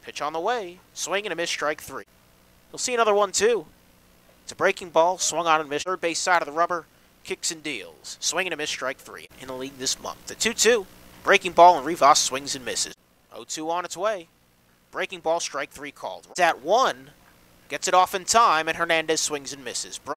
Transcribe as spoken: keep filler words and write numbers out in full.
Pitch on the way. Swing and a miss, strike three. You'll see another one, too. It's a breaking ball, swung on and missed. Third base side of the rubber, kicks and deals. Swing and a miss, strike three. In the league this month. The two two. Breaking ball and Rivas swings and misses. oh two on its way. Breaking ball, strike three called. It's at one. Gets it off in time, and Hernandez swings and misses.